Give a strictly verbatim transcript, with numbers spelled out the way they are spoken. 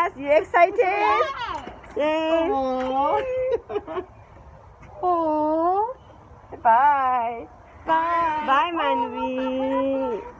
class. You excited? Yes. Aww. Aww. Bye. Bye. Bye, Manvi.